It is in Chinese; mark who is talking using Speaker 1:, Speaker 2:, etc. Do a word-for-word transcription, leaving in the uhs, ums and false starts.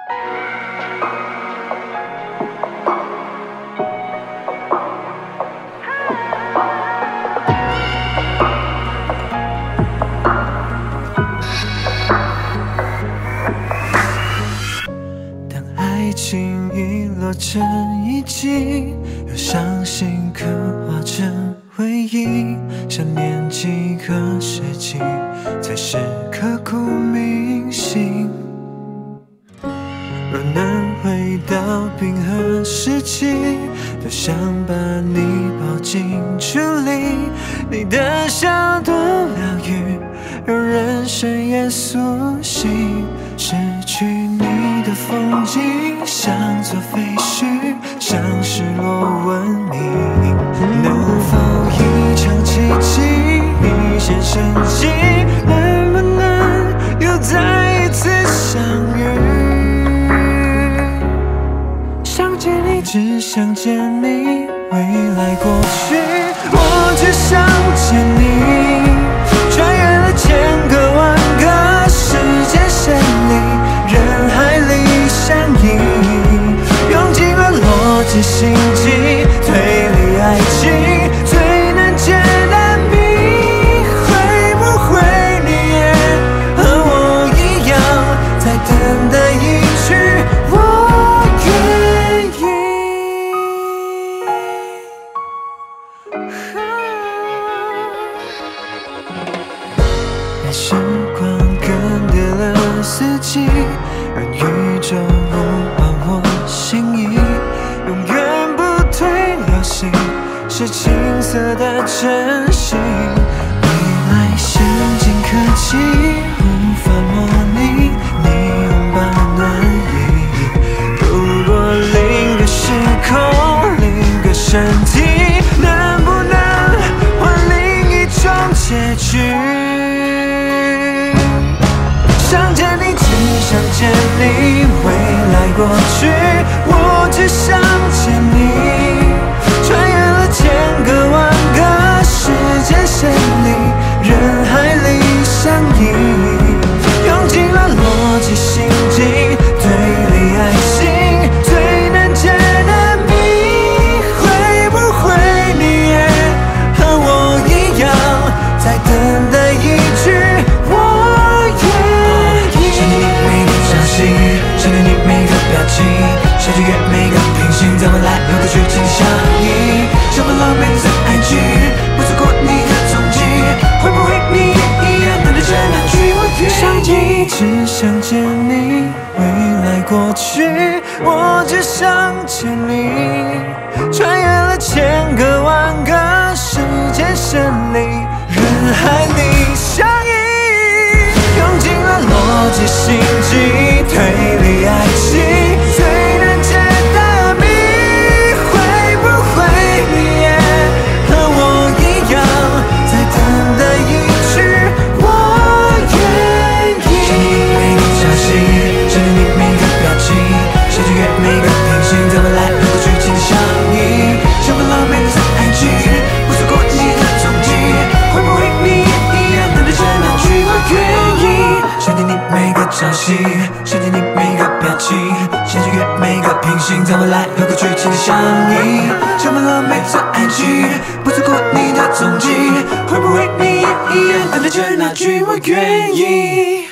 Speaker 1: 爱情遗落成遗迹，由伤心刻画成回忆。想念几个世纪，才是刻骨铭心。若能回到冰河时期，多想把你抱进处理。你的笑多疗愈，让人深夜苏醒。失去你的风景，像座废墟，像失落文明。能否一场奇迹，一线生机？能不能又再一次相遇？想见你，只想见你，未来过去，我只想见你。穿越了千个万个时间线里，人海里相依，用尽了逻辑心机，推理爱情最难解的谜。会不会你也和我一样，在等待一句我愿意。让时光更迭了四季，让宇宙无换我心意，永远不退流行，是青涩的真心。未来先进科技无法模拟你拥抱暖意。如果另个时空，另个身体，能不能换另一种结局？想见你，只想见你，未来过去，我只想见你。穿越了千个万个时间线里，人海里相依，用尽了逻辑心机，推理爱情最难解的谜。会不会你也和我一样，在等待一句我愿意？想念你每个朝夕，想念你每个表情，想穿越每个平行，在未来和过去紧相依。像份浪漫的爱情，不错过你的踪迹。会不会你也一样，等待着那句我愿意？想一直想见你，未来过去，我只想见你。穿越了千个万个时间线里，人海里相依，用尽了逻辑心机，推理爱情最难解的谜。会不会你也和我一样，在等待一句我愿意？想念你每个朝夕，想念你每个表情，想穿越每个平行，在未来和过去紧相依。像份浪漫的爱情，不错过你的踪迹。会不会你也一样，等待着那句我愿意？想念你每个朝夕，想念你每个表情，想穿越每个平行，在未来和过去紧相依。像份浪漫的爱情，不错过你的踪迹。会不会你也一样，等待着那句我愿意？